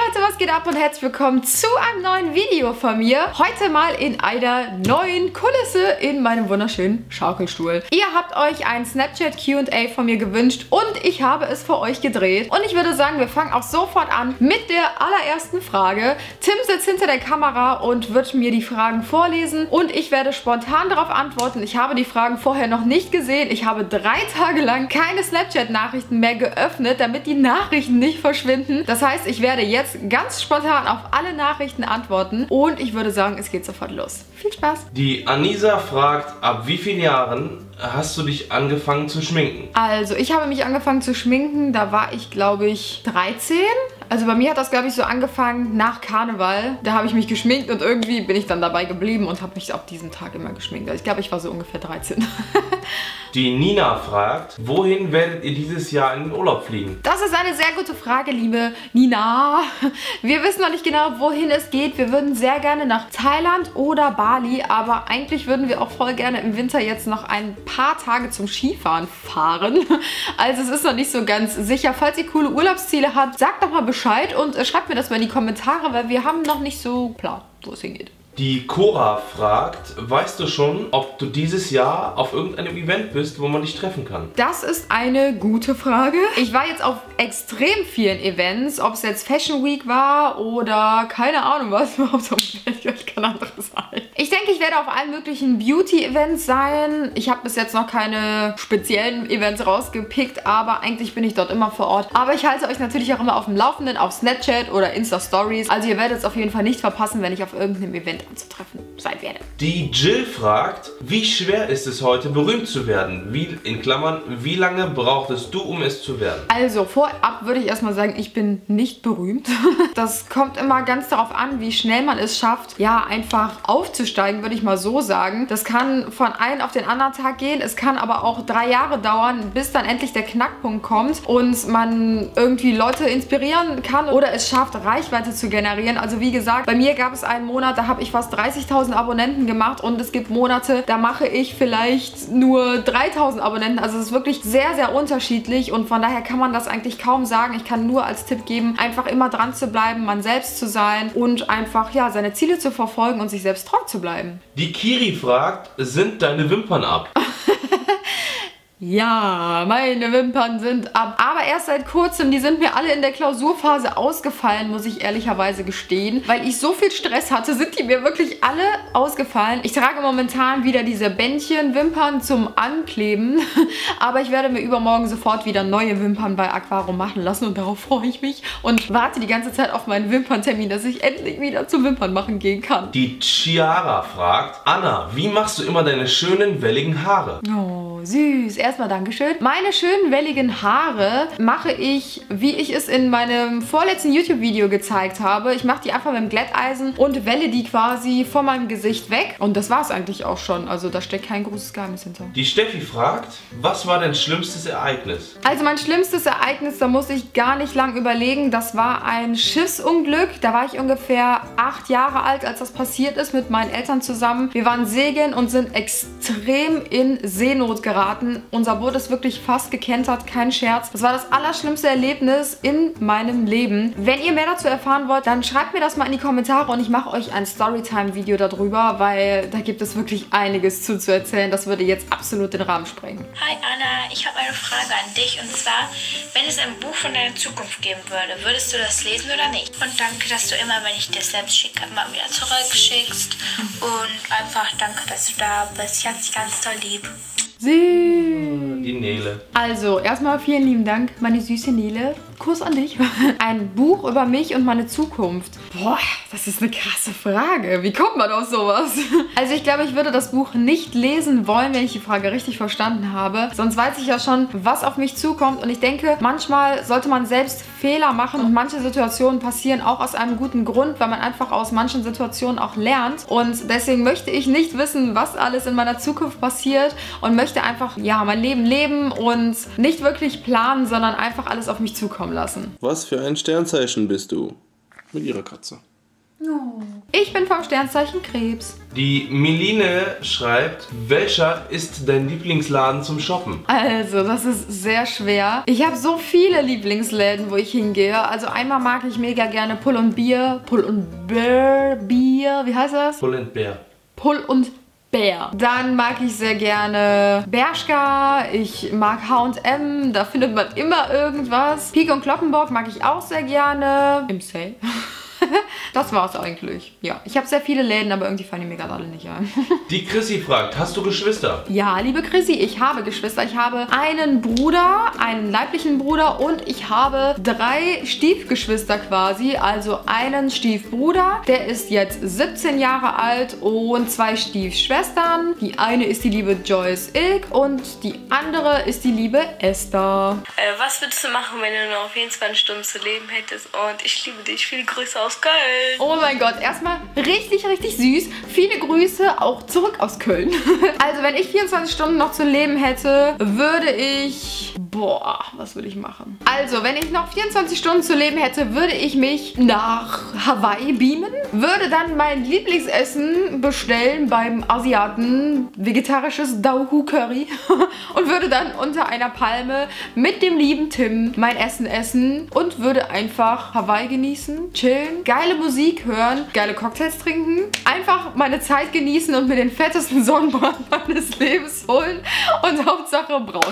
Leute, was geht ab und herzlich willkommen zu einem neuen Video von mir. Heute mal in einer neuen Kulisse in meinem wunderschönen Schaukelstuhl. Ihr habt euch ein Snapchat Q&A von mir gewünscht und ich habe es für euch gedreht. Und ich würde sagen, wir fangen auch sofort an mit der allerersten Frage. Tim sitzt hinter der Kamera und wird mir die Fragen vorlesen und ich werde spontan darauf antworten. Ich habe die Fragen vorher noch nicht gesehen. Ich habe 3 Tage lang keine Snapchat-Nachrichten mehr geöffnet, damit die Nachrichten nicht verschwinden. Das heißt, ich werde jetzt ganz spontan auf alle Nachrichten antworten und ich würde sagen, es geht sofort los. Viel Spaß! Die Anisa fragt, ab wie vielen Jahren hast du dich angefangen zu schminken? Also, ich habe mich angefangen zu schminken, da war ich, glaube ich, 13. Also bei mir hat das, glaube ich, so angefangen nach Karneval. Da habe ich mich geschminkt und irgendwie bin ich dann dabei geblieben und habe mich ab diesem Tag immer geschminkt. Also ich glaube, ich war so ungefähr 13. Die Nina fragt, wohin werdet ihr dieses Jahr in den Urlaub fliegen? Das ist eine sehr gute Frage, liebe Nina. Wir wissen noch nicht genau, wohin es geht. Wir würden sehr gerne nach Thailand oder Bali, aber eigentlich würden wir auch voll gerne im Winter jetzt noch ein paar Tage zum Skifahren fahren. Also es ist noch nicht so ganz sicher. Falls ihr coole Urlaubsziele habt, sagt doch mal Bescheid und schreibt mir das mal in die Kommentare, weil wir haben noch nicht so klar, wo es hingeht. Die Cora fragt, weißt du schon, ob du dieses Jahr auf irgendeinem Event bist, wo man dich treffen kann? Das ist eine gute Frage. Ich war jetzt auf extrem vielen Events, ob es jetzt Fashion Week war oder keine Ahnung was, überhaupt kein anderes sein. Ich denke, ich werde auf allen möglichen Beauty-Events sein. Ich habe bis jetzt noch keine speziellen Events rausgepickt, aber eigentlich bin ich dort immer vor Ort. Aber ich halte euch natürlich auch immer auf dem Laufenden auf Snapchat oder Insta-Stories. Also ihr werdet es auf jeden Fall nicht verpassen, wenn ich auf irgendeinem Event anzutreffen sein werde. Die Jill fragt, wie schwer ist es heute, berühmt zu werden? Wie, in Klammern, wie lange brauchtest du, um es zu werden? Also vorab würde ich erstmal sagen, ich bin nicht berühmt. Das kommt immer ganz darauf an, wie schnell man es schafft, ja, einfach aufzusteigen, würde ich mal so sagen. Das kann von einem auf den anderen Tag gehen. Es kann aber auch 3 Jahre dauern, bis dann endlich der Knackpunkt kommt und man irgendwie Leute inspirieren kann oder es schafft, Reichweite zu generieren. Also wie gesagt, bei mir gab es einen Monat, da habe ich fast 30.000 Abonnenten gemacht und es gibt Monate, da mache ich vielleicht nur 3.000 Abonnenten. Also es ist wirklich sehr, sehr unterschiedlich und von daher kann man das eigentlich kaum sagen. Ich kann nur als Tipp geben, einfach immer dran zu bleiben, man selbst zu sein und einfach, ja, seine Ziele zu verfolgen und sich selbst treu zu bleiben. Die Kiri fragt, sind deine Wimpern ab? Ja, meine Wimpern sind ab. Aber erst seit kurzem, die sind mir alle in der Klausurphase ausgefallen, muss ich ehrlicherweise gestehen. Weil ich so viel Stress hatte, sind die mir wirklich alle ausgefallen. Ich trage momentan wieder diese Bändchen-Wimpern zum Ankleben. Aber ich werde mir übermorgen sofort wieder neue Wimpern bei Aquarum machen lassen. Und darauf freue ich mich. Und warte die ganze Zeit auf meinen Wimperntermin, dass ich endlich wieder zum Wimpern machen gehen kann. Die Chiara fragt, Anna, wie machst du immer deine schönen, welligen Haare? Oh, süß. Erstmal Dankeschön. Meine schönen welligen Haare mache ich, wie ich es in meinem vorletzten YouTube-Video gezeigt habe. Ich mache die einfach mit dem Glätteisen und welle die quasi von meinem Gesicht weg. Und das war es eigentlich auch schon. Also da steckt kein großes Geheimnis hinter. Die Steffi fragt, was war dein schlimmstes Ereignis? Also mein schlimmstes Ereignis, da muss ich gar nicht lang überlegen. Das war ein Schiffsunglück. Da war ich ungefähr 8 Jahre alt, als das passiert ist, mit meinen Eltern zusammen. Wir waren segeln und sind extrem in Seenot geraten. Unser Boot ist wirklich fast gekentert, kein Scherz. Das war das allerschlimmste Erlebnis in meinem Leben. Wenn ihr mehr dazu erfahren wollt, dann schreibt mir das mal in die Kommentare und ich mache euch ein Storytime-Video darüber, weil da gibt es wirklich einiges zu erzählen. Das würde jetzt absolut den Rahmen sprengen. Hi Anna, ich habe eine Frage an dich und zwar, wenn es ein Buch von deiner Zukunft geben würde, würdest du das lesen oder nicht? Und danke, dass du immer, wenn ich dir selbst schicke, immer wieder zurückschickst und einfach danke, dass du da bist. Ich hab dich ganz toll lieb. Die Nele. Also, erstmal vielen lieben Dank, meine süße Nele. Kuss an dich. Ein Buch über mich und meine Zukunft. Boah, das ist eine krasse Frage. Wie kommt man auf sowas? Also ich glaube, ich würde das Buch nicht lesen wollen, wenn ich die Frage richtig verstanden habe. Sonst weiß ich ja schon, was auf mich zukommt. Und ich denke, manchmal sollte man selbst Fehler machen. Und manche Situationen passieren auch aus einem guten Grund, weil man einfach aus manchen Situationen auch lernt. Und deswegen möchte ich nicht wissen, was alles in meiner Zukunft passiert. Und möchte einfach, ja, mein Leben leben und nicht wirklich planen, sondern einfach alles auf mich zukommen lassen. Was für ein Sternzeichen bist du? Mit ihrer Katze. Oh. Ich bin vom Sternzeichen Krebs. Die Meline schreibt, welcher ist dein Lieblingsladen zum Shoppen? Also, das ist sehr schwer. Ich habe so viele Lieblingsläden, wo ich hingehe. Also einmal mag ich mega gerne Pull und Bier. Pull und Bier, wie heißt das? Pull and Bear. Pull und Bär. Dann mag ich sehr gerne Bershka, ich mag H&M, da findet man immer irgendwas. Pieck und Kloppenburg mag ich auch sehr gerne. Im Sale. Das war's eigentlich. Ja, ich habe sehr viele Läden, aber irgendwie fallen die mir gerade alle nicht ein. Die Chrissy fragt, hast du Geschwister? Ja, liebe Chrissy, ich habe Geschwister. Ich habe einen Bruder, einen leiblichen Bruder und ich habe 3 Stiefgeschwister quasi. Also einen Stiefbruder, der ist jetzt 17 Jahre alt und 2 Stiefschwestern. Die eine ist die liebe Joyce Ilk und die andere ist die liebe Esther. Was würdest du machen, wenn du noch 24 Stunden zu leben hättest? Und ich liebe dich, viele Grüße aus Köln. Oh mein Gott, erstmal richtig, richtig süß. Viele Grüße auch zurück aus Köln. Also wenn ich 24 Stunden noch zu leben hätte, würde ich... Boah, was würde ich machen? Also, wenn ich noch 24 Stunden zu leben hätte, würde ich mich nach Hawaii beamen. Würde dann mein Lieblingsessen bestellen beim Asiaten. Vegetarisches Dauhu Curry. Und würde dann unter einer Palme mit dem lieben Tim mein Essen essen. Und würde einfach Hawaii genießen, chillen, geile Musik hören, geile Cocktails trinken. Einfach meine Zeit genießen und mir den fettesten Sonnenbrand meines Lebens holen. Und Hauptsache braun.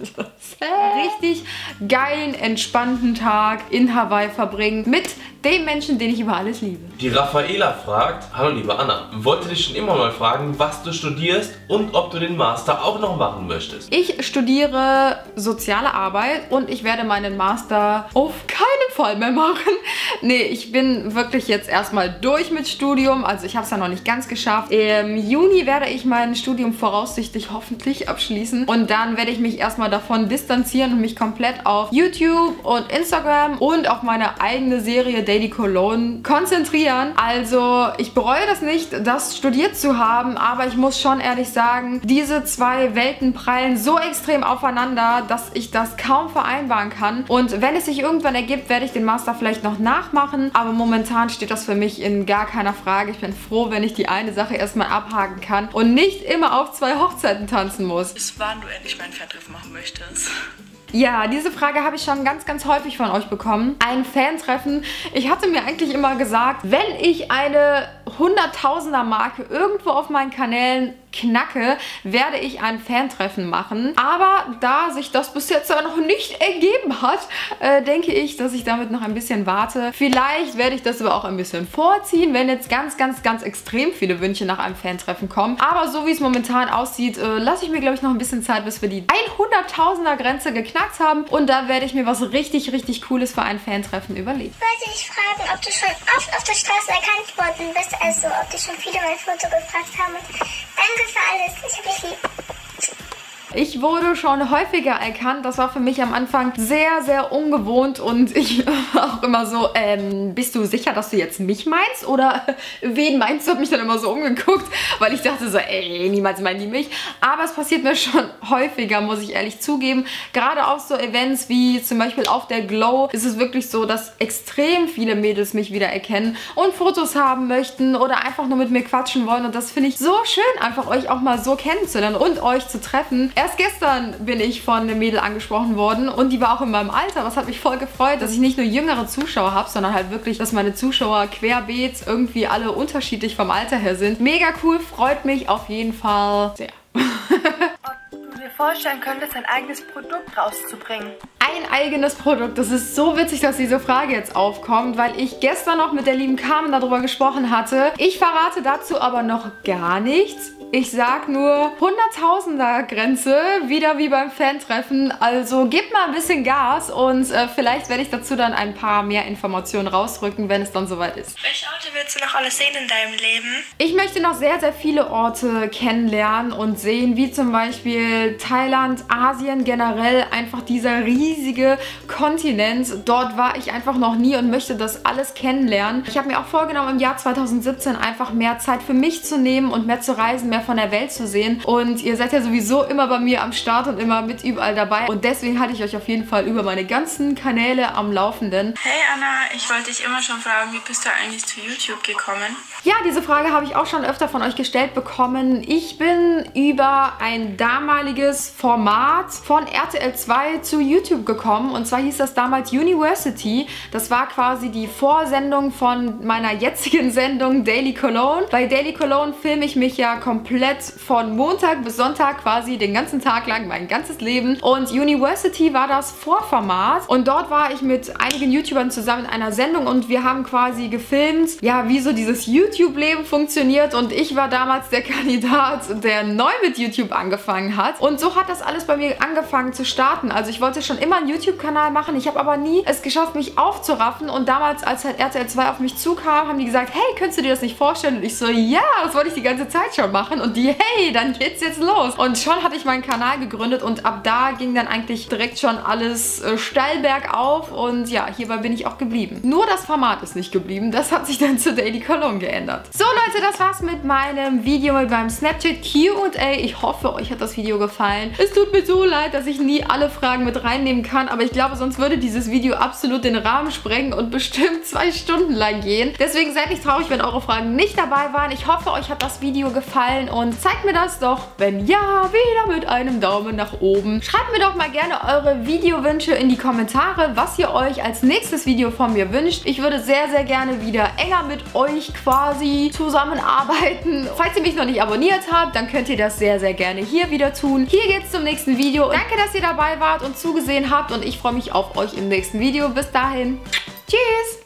Richtig geilen, entspannten Tag in Hawaii verbringen mit dem Menschen, den ich über alles liebe. Die Raffaela fragt, hallo liebe Anna, wollte dich schon immer mal fragen, was du studierst und ob du den Master auch noch machen möchtest. Ich studiere Soziale Arbeit und ich werde meinen Master auf keinen Fall mehr machen. Nee, ich bin wirklich jetzt erstmal durch mit Studium, also ich habe es ja noch nicht ganz geschafft. Im Juni werde ich mein Studium voraussichtlich hoffentlich abschließen und dann werde ich mich erstmal davon distanzieren und mich komplett auf YouTube und Instagram und auf meine eigene Serie Daily Cologne konzentrieren. Also ich bereue das nicht, das studiert zu haben, aber ich muss schon ehrlich sagen, diese 2 Welten prallen so extrem aufeinander, dass ich das kaum vereinbaren kann. Und wenn es sich irgendwann ergibt, werde ich den Master vielleicht noch nachmachen, aber momentan steht das für mich in gar keiner Frage. Ich bin froh, wenn ich die eine Sache erstmal abhaken kann und nicht immer auf 2 Hochzeiten tanzen muss. Bis wann du endlich meinen Fantreff machen möchtest? Ja, diese Frage habe ich schon ganz, ganz häufig von euch bekommen. Ein Fantreffen. Ich hatte mir eigentlich immer gesagt, wenn ich eine 100.000er-Marke irgendwo auf meinen Kanälen knacke, werde ich ein Fantreffen machen. Aber da sich das bis jetzt noch nicht ergeben hat, denke ich, dass ich damit noch ein bisschen warte. Vielleicht werde ich das aber auch ein bisschen vorziehen, wenn jetzt ganz, ganz, ganz extrem viele Wünsche nach einem Fantreffen kommen. Aber so wie es momentan aussieht, lasse ich mir, glaube ich, noch ein bisschen Zeit, bis wir die 100.000er-Grenze geknackt haben. Und dann werde ich mir was richtig, richtig Cooles für ein Fantreffen überlegen. Ich wollte dich fragen, ob du schon oft auf der Straße erkannt worden bist, also ob dich schon viele mein Foto gefragt haben. Danke für alles, ich hab dich lieb. Ich wurde schon häufiger erkannt. Das war für mich am Anfang sehr, sehr ungewohnt und ich auch immer so, bist du sicher, dass du jetzt mich meinst? Oder wen meinst du? Hab mich dann immer so umgeguckt, weil ich dachte so, ey, niemals meinen die mich. Aber es passiert mir schon häufiger, muss ich ehrlich zugeben. Gerade auf so Events wie zum Beispiel auf der Glow ist es wirklich so, dass extrem viele Mädels mich wieder erkennen und Fotos haben möchten oder einfach nur mit mir quatschen wollen. Und das finde ich so schön, einfach euch auch mal so kennenzulernen und euch zu treffen. Erst gestern bin ich von einem Mädel angesprochen worden und die war auch in meinem Alter. Das hat mich voll gefreut, dass ich nicht nur jüngere Zuschauer habe, sondern halt wirklich, dass meine Zuschauer querbeet irgendwie alle unterschiedlich vom Alter her sind. Mega cool, freut mich auf jeden Fall sehr. Ob du dir vorstellen könntest, ein eigenes Produkt rauszubringen? Ein eigenes Produkt. Das ist so witzig, dass diese Frage jetzt aufkommt, weil ich gestern noch mit der lieben Carmen darüber gesprochen hatte. Ich verrate dazu aber noch gar nichts. Ich sag nur 100.000er Grenze, wieder wie beim Fantreffen. Also gebt mal ein bisschen Gas und vielleicht werde ich dazu dann ein paar mehr Informationen rausrücken, wenn es dann soweit ist. Welche Orte willst du noch alles sehen in deinem Leben? Ich möchte noch sehr, sehr viele Orte kennenlernen und sehen, wie zum Beispiel Thailand, Asien generell, einfach dieser riesige Kontinent. Dort war ich einfach noch nie und möchte das alles kennenlernen. Ich habe mir auch vorgenommen, im Jahr 2017 einfach mehr Zeit für mich zu nehmen und mehr zu reisen, mehr von der Welt zu sehen. Und ihr seid ja sowieso immer bei mir am Start und immer mit überall dabei. Und deswegen halte ich euch auf jeden Fall über meine ganzen Kanäle am Laufenden. Hey Anna, ich wollte dich immer schon fragen, wie bist du eigentlich zu YouTube YouTube gekommen? Ja, diese Frage habe ich auch schon öfter von euch gestellt bekommen. Ich bin über ein damaliges Format von RTL 2 zu YouTube gekommen. Und zwar hieß das damals University. Das war quasi die Vorsendung von meiner jetzigen Sendung Daily Cologne. Bei Daily Cologne filme ich mich ja komplett von Montag bis Sonntag quasi den ganzen Tag lang, mein ganzes Leben. Und University war das Vorformat. Und dort war ich mit einigen YouTubern zusammen in einer Sendung und wir haben quasi gefilmt, ja, wie so dieses YouTube-Leben funktioniert. Und ich war damals der Kandidat, der neu mit YouTube angefangen hat. Und so hat das alles bei mir angefangen zu starten. Also ich wollte schon immer einen YouTube-Kanal machen. Ich habe aber nie es geschafft, mich aufzuraffen. Und damals, als halt RTL 2 auf mich zukam, haben die gesagt, hey, könntest du dir das nicht vorstellen? Und ich so, ja, das wollte ich die ganze Zeit schon machen. Und die, hey, dann geht's jetzt los. Und schon hatte ich meinen Kanal gegründet und ab da ging dann eigentlich direkt schon alles steil bergauf. Und ja, hierbei bin ich auch geblieben. Nur das Format ist nicht geblieben. Das hat sich dann zu Daily Cologne geändert. So Leute, das war's mit meinem Video, mit meinem Snapchat Q&A. Ich hoffe, euch hat das Video gefallen. Es tut mir so leid, dass ich nie alle Fragen mit reinnehmen kann, aber ich glaube, sonst würde dieses Video absolut den Rahmen sprengen und bestimmt 2 Stunden lang gehen. Deswegen seid nicht traurig, wenn eure Fragen nicht dabei waren. Ich hoffe, euch hat das Video gefallen und zeigt mir das doch, wenn ja, wieder mit einem Daumen nach oben. Schreibt mir doch mal gerne eure Videowünsche in die Kommentare, was ihr euch als nächstes Video von mir wünscht. Ich würde sehr, sehr gerne wieder enger mit euch quasi zusammenarbeiten. Falls ihr mich noch nicht abonniert habt, dann könnt ihr das sehr, sehr gerne hier wieder tun. Hier geht's zum nächsten Video. Danke, dass ihr dabei wart und zugesehen habt und ich freue mich auf euch im nächsten Video. Bis dahin. Tschüss!